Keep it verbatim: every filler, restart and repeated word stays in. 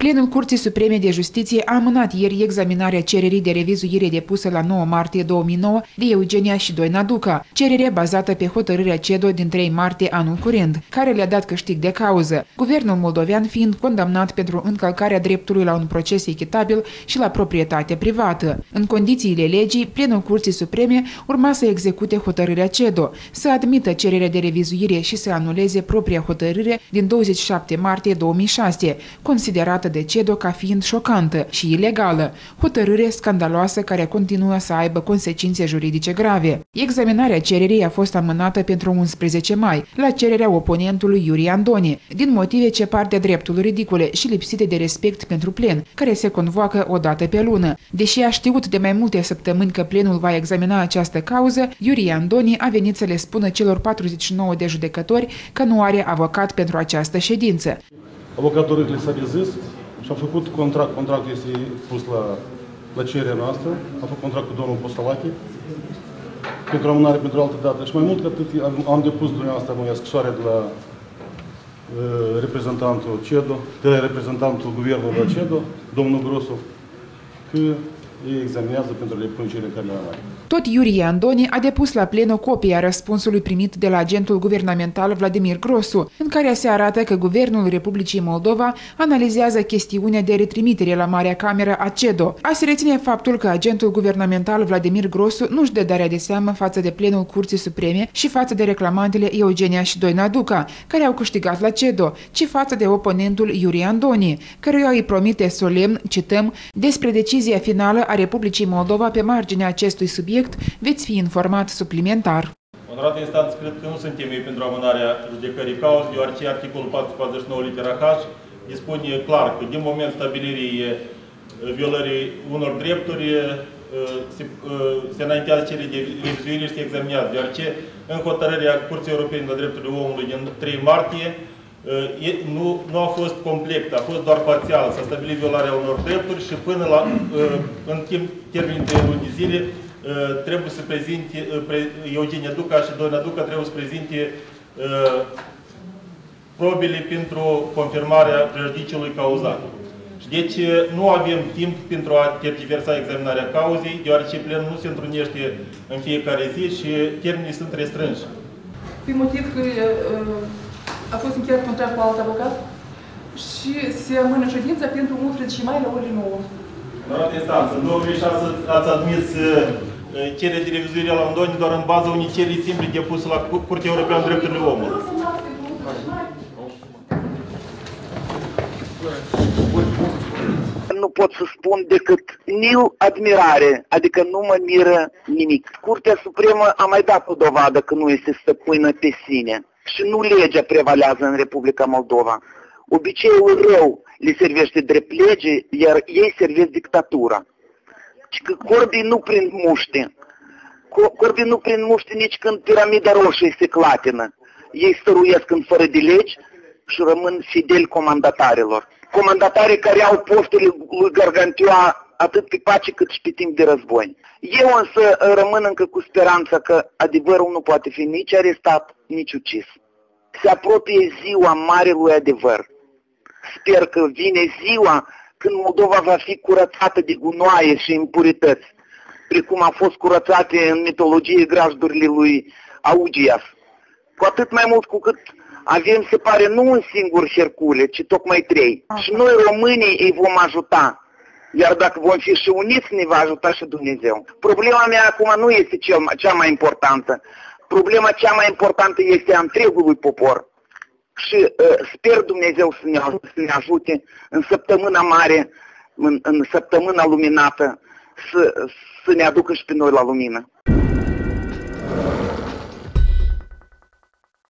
Plenul Curții Supreme de Justiție a amânat ieri examinarea cererii de revizuire depusă la nouă martie două mii nouă de Eugenia și Doina Duca, cerere bazată pe hotărârea C E D O din trei martie anul curent, care le-a dat câștig de cauză, guvernul moldovean fiind condamnat pentru încălcarea dreptului la un proces echitabil și la proprietate privată. În condițiile legii, Plenul Curții Supreme urma să execute hotărârea C E D O, să admită cererea de revizuire și să anuleze propria hotărâre din douăzeci și șapte martie două mii șase, considerată de C E D O ca fiind șocantă și ilegală, hotărâre scandaloasă care continuă să aibă consecințe juridice grave. Examinarea cererii a fost amânată pentru unsprezece mai, la cererea oponentului Iurie Andoni, din motive ce par de dreptul ridicole și lipsite de respect pentru plen, care se convoacă o dată pe lună. Deși a știut de mai multe săptămâni că plenul va examina această cauză, Iurie Andoni a venit să le spună celor patruzeci și nouă de judecători că nu are avocat pentru această ședință. Avocatul Râcli s-a dezis și a făcut contract. Contractul este pus la, la cererea noastră. A făcut contract cu domnul Postalache pentru amânare pentru altă dată. Și mai mult că atât am, am depus dumneavoastră noi scrisoare de la uh, reprezentantul C E D O, de la reprezentantul guvernului la C E D O, domnul Grosov, că ei examinează pentru repuncerile care le are. Tot Iurie Andoni a depus la plen o copie a răspunsului primit de la agentul guvernamental Vladimir Grosu, în care se arată că Guvernul Republicii Moldova analizează chestiunea de retrimitere la Marea Cameră a C E D O. A se reține faptul că agentul guvernamental Vladimir Grosu nu-și dă darea de seamă față de plenul Curții Supreme și față de reclamantele Eugenia și Doina Duca, care au câștigat la C E D O, ci față de oponentul Iurie Andoni, căruia îi promite solemn, cităm, despre decizia finală a Republicii Moldova pe marginea acestui subiect, veți fi informat suplimentar. Onorată instanță, cred că nu suntem ei pentru amânarea judecării cauzei, deoarece articolul patru sute patruzeci și nouă litera H dispune clar că din momentul stabilirii violării unor drepturi se, se înaintează cele de revizuire și se examinează, deoarece în hotărârea Curții Europene de Drepturile Omului din trei martie nu, nu a fost completă, a fost doar parțială. S-a stabilit violarea unor drepturi și până la, în timp, termen de luni de zile, trebuie să prezinte, Eugenia Duca și Doina Duca trebuie să prezinte probele pentru confirmarea prejudiciului cauzat. Și deci nu avem timp pentru a tergiversa examinarea cauzei, deoarece plenul nu se întrunește în fiecare zi și termenii sunt restrânși. Pe motiv că a fost încheiat contract cu alt avocat și se amână ședința pentru unsprezece mai la ore nouă. Onorată instanță, în două mii șase ați admis cerere de revizuire la Andoni doar în baza unei cereri simple depuse la Curtea Europeană de Drepturile Omului. Nu pot să spun decât niu admirare, adică nu mă miră nimic. Curtea Supremă a mai dat o dovadă că nu este stăpână pe sine. Și nu legea prevalează în Republica Moldova. Obiceiul rău le servește drept lege, iar ei servesc dictatura. Și că corbii nu prind muște. Corbii nu prind muște nici când piramida roșie se clatină. Ei stăruiesc în fără de legi și rămân fideli comandatarilor. Comandatarii care au posturile lui Gargantua atât pe pace cât și pe timp de război. Eu însă rămân încă cu speranța că adevărul nu poate fi nici arestat, nici ucis. Se apropie ziua marelui adevăr. Sper că vine ziua când Moldova va fi curățată de gunoaie și impurități, precum a fost curățate în mitologie grajdurile lui Augias. Cu atât mai mult cu cât avem, se pare, nu un singur Hercule, ci tocmai trei. Și noi, românii, îi vom ajuta. Iar dacă vom fi și uniți, ne va ajuta și Dumnezeu. Problema mea acum nu este cel, cea mai importantă. Problema cea mai importantă este a întregului popor. Și uh, sper Dumnezeu să ne, să ne ajute în săptămâna mare, în, în săptămâna luminată, să, să ne aducă și pe noi la lumină.